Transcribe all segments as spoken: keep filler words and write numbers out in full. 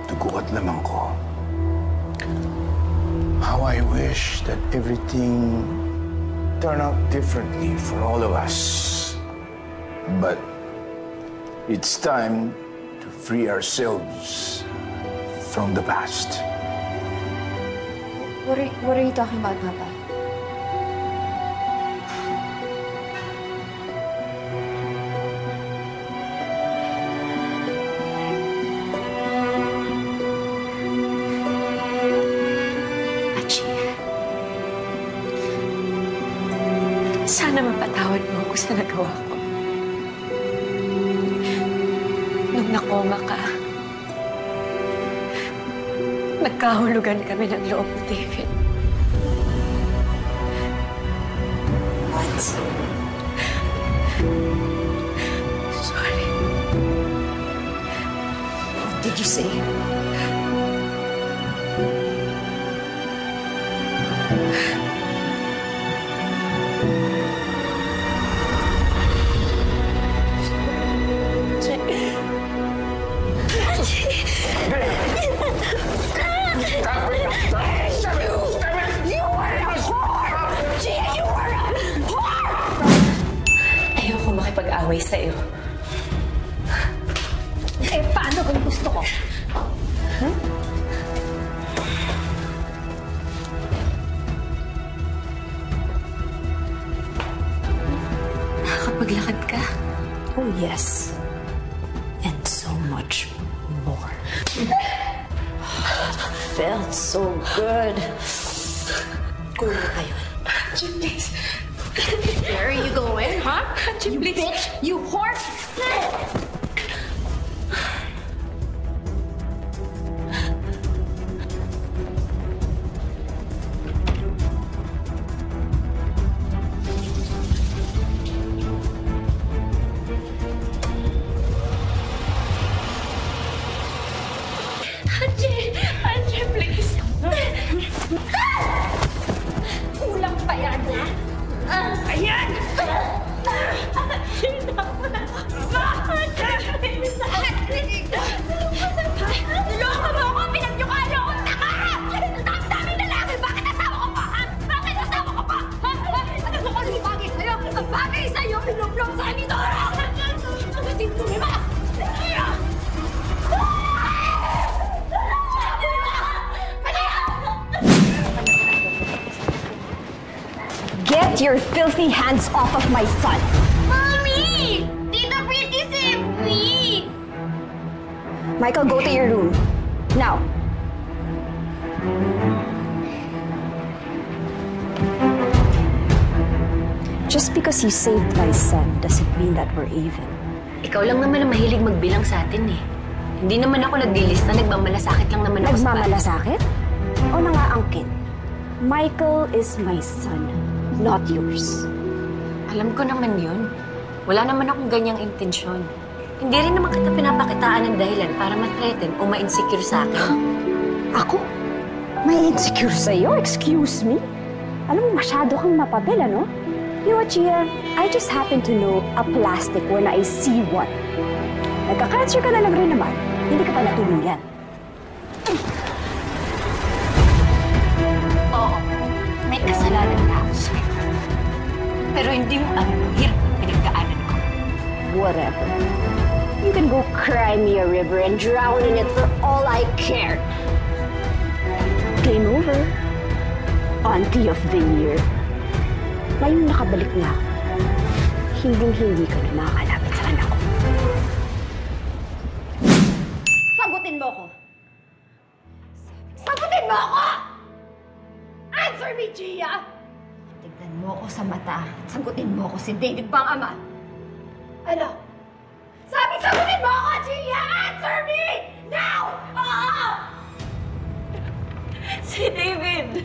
dugo at lamang ko. How I wish that everything turned out differently for all of us. But it's time to free ourselves from the past. What are, what are you talking about, Papa? Sana mapatawad mo ako sa nagawa ko. Nung nakoma ka, nagkahulugan kami ng loob ni David. What? Sorry. What did you say? Ayoko makipag-away sa'yo. Eh, paano kung gusto ko? Hmm? Nakakapaglakad ka? Oh, yes. And so much more. Felt so good. Go na kayo. Chiu, please. Where are you going, huh? Chiu, You please. bitch! You horse! Angie! Angie, please! Kulang pa yan, ha? Ayan! Niloko mo ako! Pinagyukano ako! Taka! Ang dami-daming lalaki! Bakit asawa ko pa, ha? Bakit asawa ko pa? Ha? Ano mo ko yung bagay sa'yo? Ang bagay sa'yo! Pinublong sa amin, Dora! Ang sintuloy mo! Get your filthy hands off of my son! Mommy! Tita Pretty saved me! Michael, go to your room. Now. Just because you saved my son doesn't mean that we're even. Ikaw lang naman ang mahilig magbilang sa atin eh. Hindi naman ako naglilista, nagmamalasakit lang naman ako sa Nagmamalasakit? O nangaangkin? Michael is my son, not yours. Alam ko naman yun. Wala naman akong ganyang intensyon. Hindi rin naman kita pinapakitaan ng dahilan para ma-threaten o ma-insecure sa akin. Ako? May insecure sa'yo? Excuse me? Alam mo, masyado kang mapabel, ano? You know what, Jia? I just happen to know a plastic when I see one. Nagka-cancer ka na lang rin naman. Hindi ka pa natuluyan. Oo, may kasalanan na ako sa'yo. Pero hindi mo alam ang hirap ng pinagdaanan ko. Whatever. You can go cry me a river and drown in it for all I care. Game over. Auntie of the year. Ngayong nakabalik na ako, hinding-hindi ka na makakalapit sa anak ko. Sagutin mo ko! Sagutin mo ako! Answer me, Jia! Tignan mo ako sa mata at sagutin mo ako si David bang ama. Ano? Sabi, sagutin mo ako, Jia! Answer me! Now! Oo! Si David!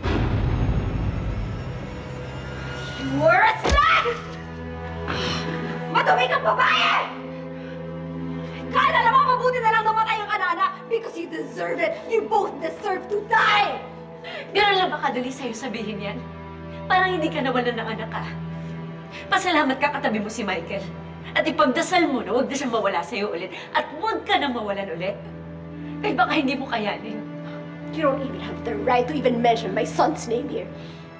You were a slut! Madumi kang babae! Kala naman mabuti na lang namatay ang kanana because you deserve it. You both deserve to die! Gano'n lang ba kadali sa'yo sabihin yan? Parang hindi ka nawalan ng anak ka. Pasalamat ka katabi mo si Michael. At ipagdasal mo na huwag na siyang mawala sa'yo ulit. At huwag ka na mawalan ulit. Kaya baka hindi mo kayanin. You don't even have the right to even mention my son's name here.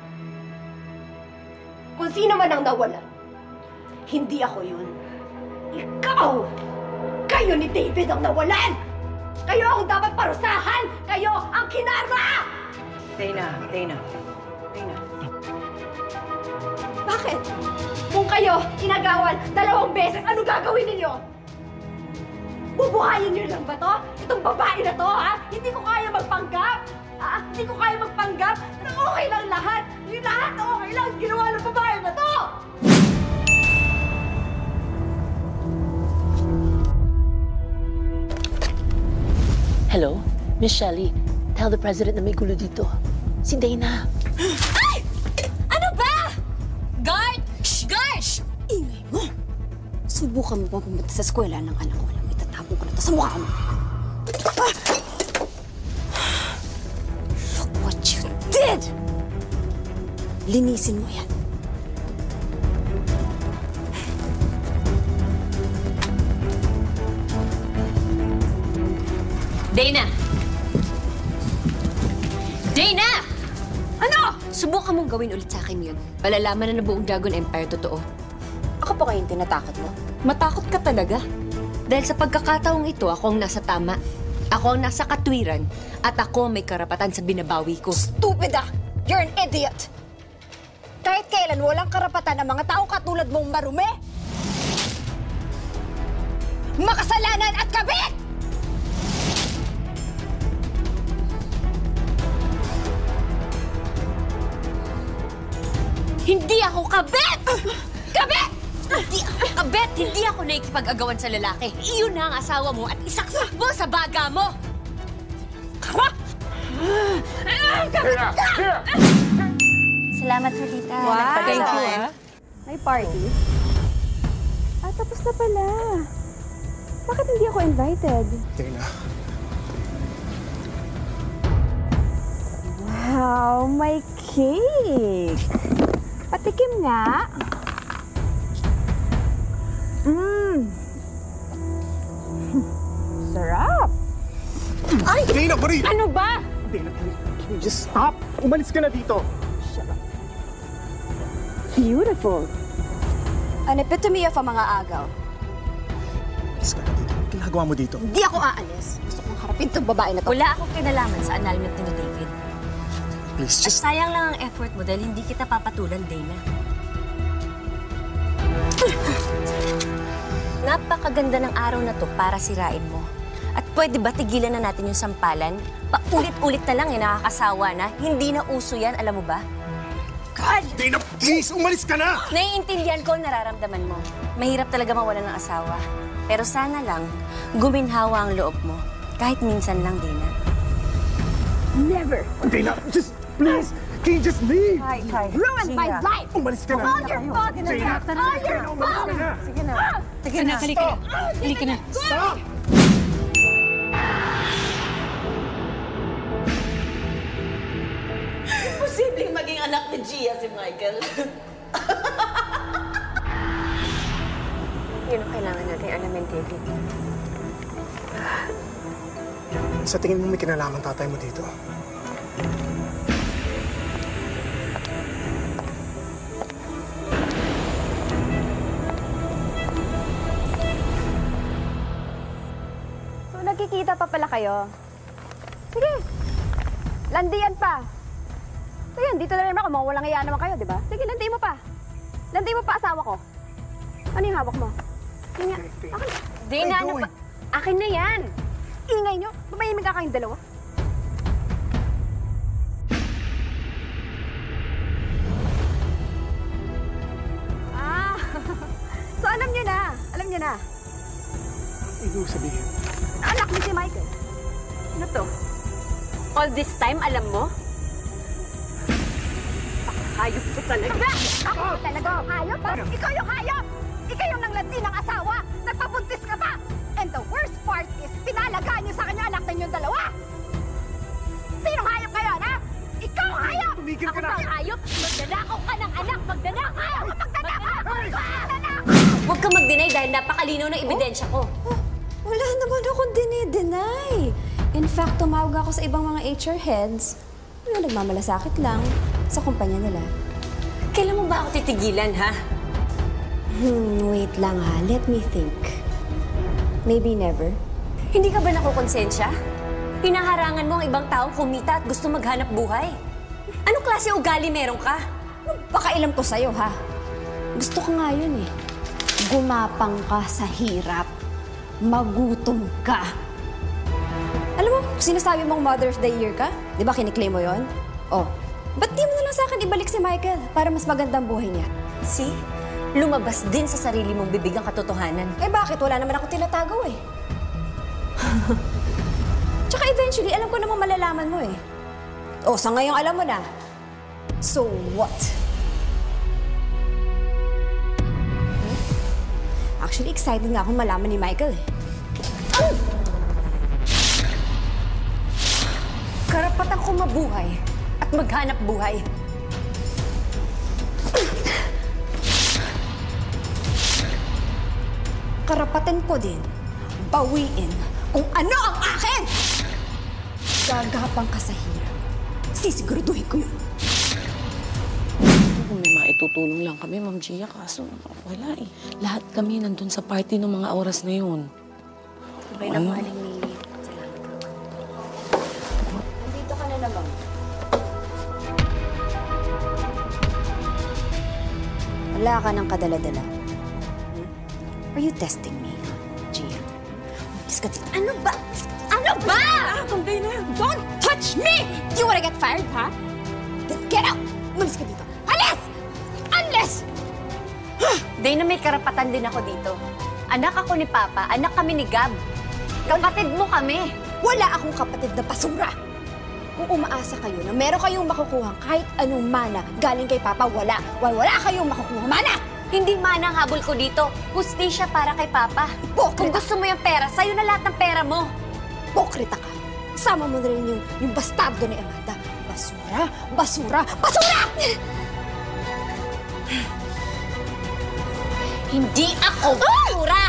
Kung sino man ang nawala, hindi ako yun. Ikaw! Kayo ni David ang nawalan! Kayo ang dapat parusahan! Kayo ang kinarma! Dana, Dana, Dana. Bakit? Kung kayo inagawan dalawang beses, ano gagawin ninyo? Bubuhayin niyo lang ba to? Itong babae na to, ha? Hindi ko kaya magpanggap! Ha? Hindi ko kaya magpanggap na okay lang lahat! Yung lahat na okay lang, ginawa ng babae na to! Hello? Miss Shelley, tell the president na may gulo dito. Si Dana. Ay! Ano ba? Guard! Shh! Guard! Shh! Ingay mo! Subukan mo ba pumunta sa eskwela ng anak ko? Alam mo, itatabo ko na ito sa mukha mo. Ah! Look what you did! Linisin mo yan. Dana! Dana! Ano? Subukan mong gawin ulit sa akin yun. Palalaman na na buong Dragon Empire totoo. Ako pa kayong tinatakot mo? Matakot ka talaga. Dahil sa pagkakataong ito, ako ang nasa tama. Ako ang nasa katwiran. At ako ang may karapatan sa binabawi ko. Stupid ah! You're an idiot! Kahit kailan walang karapatan ang mga tao katulad mong marumi! Makasalanan at kabit! Hindi ako kabit! Kabit! Hindi ako kabit! Hindi ako nakikipag-agawan sa lalaki. Iyon na ang asawa mo at isaksak mo sa baga mo! Kama! Here! Here! Salamat, Halita. Wow! Thank you, ah. May party? Ah, tapos na pala. Bakit hindi ako invited? Dana. Wow, may cake! Patikim nga. Mmm. Sarap. Ay! Dana, bari! Ano ba? Dana, can you, can you just stop? Umalis ka na dito. Beautiful. An epitome of a mga agaw. Umalis ka na dito. Anong ginagawa mo dito? Hindi ako aalis. Gusto kong harapin itong babae na to. Wala akong kinalaman sa annulment ni David. Please, At just... sayang lang ang effort mo dahil hindi kita papatulan, Dana. Napakaganda ng araw na to para sirain mo. At pwede ba tigilan na natin yung sampalan? Paulit-ulit na lang eh, nakakasawa na. Hindi na uso yan, alam mo ba? God! Dana, please! Umalis ka na! Naiintindihan ko ang nararamdaman mo. Mahirap talaga mawalan ng asawa. Pero sana lang, guminhawa ang loob mo. Kahit minsan lang, Dana. Never. Dana, just... Please! Can you just leave? Hi, hi. Ruined my life! Umalis ka na! All your fault! Dana! All your Dana, umalis ka na! Sige na. Sige na, halika na. Halika na. Stop! Posibleng maging anak ni Jia si Michael. Yun ang kailangan natin alamin, David. Sa tingin mo may kinalaman tatay mo dito? So, nagkikita pa pala kayo? Sige. Landian pa. So yan, dito na rin ako. Mga walang iya naman kayo, di ba? Sige, landiin mo pa. Landiin mo pa asawa ko. Ano yung hawak mo? Sige nga. Akin. Dana, ano pa? Akin na yan. Ingay nyo. Mamayimig ka kayong dalawa. Ah. So alam nyo na. Alam nyo na. Ibig sabihin. Anak mo si Michael. Ano to? All this time, alam mo? Hayop ko talaga. Ako talaga hayop. Ikaw yung hayop. Ikaw yung nanglandi ng asawa. Nagpabuntis ka pa. And the worst part is, pinalagaan niyo sa kanya anak ninyong dalawa. Sinong hayop kayo, ha? Ikaw ang hayop! Tumigil ka Ako na! ang hayop! Magdanakaw ka ng anak! Magdanakaw! Magdanakaw! Magdanakaw! Huwag ka mag-deny dahil napakalinaw ng ebidensya ko. Wala naman akong dini-deny. In fact, tumawag ako sa ibang mga H R heads. Yung nagmamalasakit lang sa kumpanya nila. Kailan mo ba ako titigilan, ha? Hmm, wait lang ha. Let me think. Maybe never. Hindi ka ba nakukonsensya? Hinaharangan mo ang ibang taong kumita at gusto maghanap buhay. Anong klase ugali meron ka? Baka ilam ko sa'yo, ha? Gusto ko nga yun, eh. Gumapang ka sa hirap. Magutom ka. Alam mo, sinasabi mong Mother of the Year ka? Di ba kiniklaim mo yon? Oh, ba't di mo na lang sa akin ibalik si Michael para mas magandang buhay niya? See? Lumabas din sa sarili mong bibig ang katotohanan. Eh bakit? Wala naman ako tinatago, eh. Tsaka eventually, alam ko namang malalaman mo, eh. Oh, sa ngayong alam mo na. So what? Hmm? Actually, excited nga akong malaman ni Michael, eh. Ah! Karapatan ko mabuhay at maghanap buhay. Karapatan ko din bawiin kung ano ang akin! Gagapang ka sa hirap. Sisiguraduhin ko yun. Kung may maitutulong lang kami, Ma'am Jia, kaso wala eh. Lahat kami nandun sa party ng mga oras na yun. Okay lang, Aling Mili. Nandito ka na naman. Wala ka ng kadala-dala. Hmm? Are you testing me, Gia? Umalis ka dito. Ano ba? Ano ba? Don't touch me! Do you wanna get fired, ha? Then get out! Umalis ka dito. Alis! Unless! Dana, may karapatan din ako dito. Anak ako ni Papa, anak kami ni Gab. Kapatid mo kami. Wala akong kapatid na basura. Kung umaasa kayo na meron kayong makukuha kahit anong mana galing kay Papa, wala. Wala, wala kayong makukuha mana! Hindi man ang habol ko dito. Hustisya para kay Papa. Hipokrita. Kung gusto mo yung pera, sa'yo na lahat ng pera mo. Hipokrita ka. Sama mo na rin yung, yung bastardo ni Amanda. Basura, basura, basura! Hindi ako basura!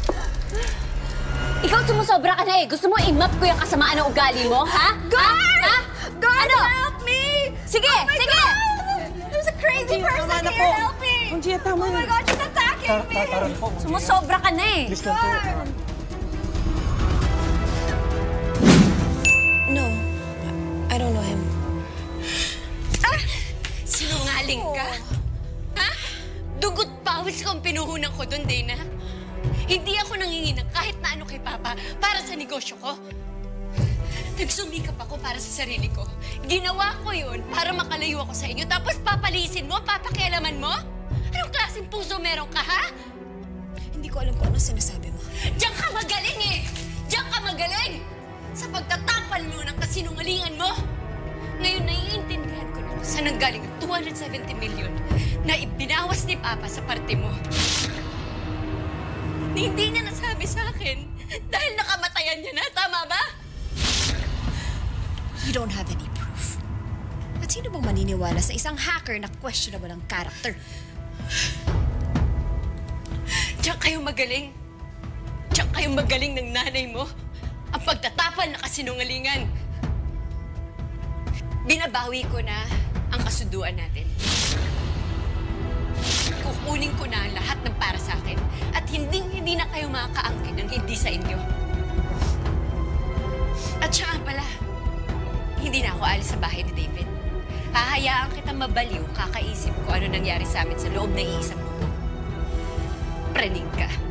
Ikaw sumusobra ka na eh. Gusto mo i-map ko yung kasamaan ng ugali mo, ha? Guard! Ha? Guard, Ano? help me! Sige, Oh my sige! God! There's a crazy person here, help me! Ma'am Jia, tama Oh my God, she's attacking me! po, Ma'am Jia. Sumusobra ka na eh. Please lang po. Guard! No, I don't know him. Sinungaling ka? Ha? Dugot pawis ko ang pinuhunan ko doon, Dana. Hindi ako nangingi ng kahit na ano kay Papa para sa negosyo ko. Nagsumikap ako para sa sarili ko. Ginawa ko yun para makalayo ako sa inyo. Tapos papalisin mo, papakialaman mo? Anong klaseng puso meron ka, ha? Hindi ko alam kung ano sinasabi mo. Diyan ka magaling eh! Diyan ka magaling! Sa pagtatapal mo ng kasinungalingan mo! Ngayon, naiintindihan ko na kung saan nanggaling ang two hundred seventy million na ibinawas ni Papa sa parte mo. Hindi niya nasabi sa akin dahil nakamatayan niya na. Tama ba? You don't have any proof. At sino bang maniniwala sa isang hacker na questionable ang character? Diyan kayo magaling. Diyan kayo magaling ng nanay mo. Ang pagtatapal na kasinungalingan. Binabawi ko na ang kasunduan natin. Kukunin ko na lahat ng para sa akin at hindi-hindi na kayo makakaangkin ng hindi sa inyo. At siya nga pala, hindi na ako alis sa bahay ni David. Hahayaan kitang mabaliw, kakaisip ko ano nangyari sa amin sa loob ng iisang mundo. Praning ka.